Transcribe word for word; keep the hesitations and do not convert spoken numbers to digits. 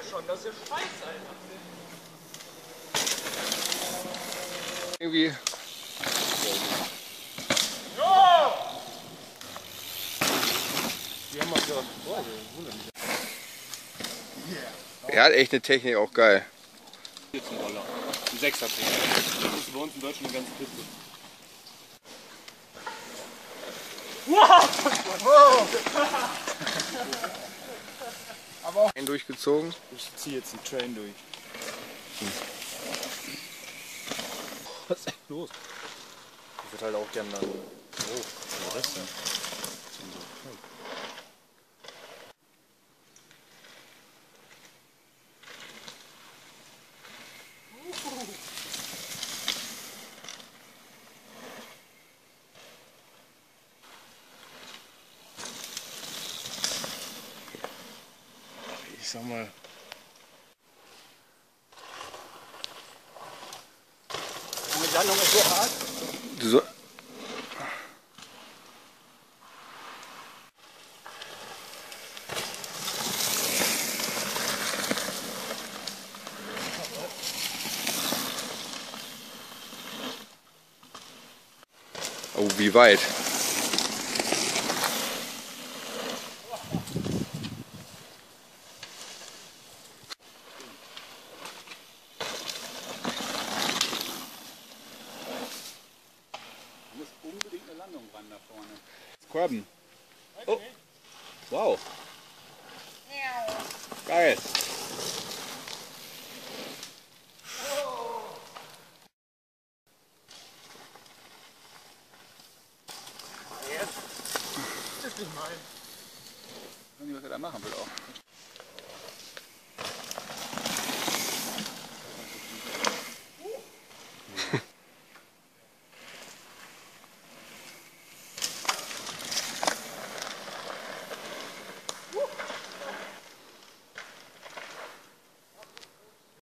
schon, das ist ja Scheiß, Alter. Irgendwie. Jo! Die haben wir ja. Oh, wundert mich. Er hat echt eine Technik, auch geil. Jetzt ein Roller. Ein Sechser-Technik. Das ist bei uns in Deutschland eine ganze Piste. Wow! Aber auch einen durchgezogen. Ich ziehe jetzt einen Train durch. Was ist echt los? Ich würde halt auch gerne dann. Oh, was ist das denn? Ich sag mal. Die Landung ist so hart. Du so Oh, wie weit? Da muss unbedingt eine Landung ran da vorne. Crabben. Oh. Wow. Geil. Das ist nicht mein. Ich weiß nicht, was er da machen will auch.